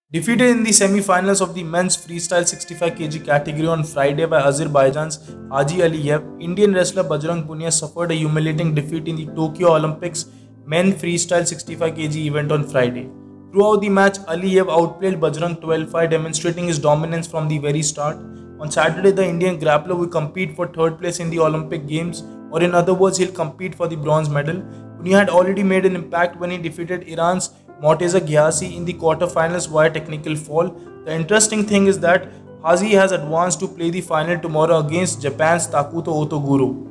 Defeated in the semi-finals of the men's freestyle 65 kg category on Friday by Azerbaijan's Haji Aliyev, Indian wrestler Bajrang Punia suffered a humiliating defeat in the Tokyo Olympics men's freestyle 65 kg event on Friday. Throughout the match, Aliyev outplayed Bajrang 12-5, demonstrating his dominance from the very start. On Saturday, the Indian grappler will compete for third place in the Olympic Games, or in other words, he'll compete for the bronze medal. Punia had already made an impact when he defeated Iran's Morteza Ghiasi in the quarterfinals via technical fall. The interesting thing is that Haji has advanced to play the final tomorrow against Japan's Takuto Otoguro.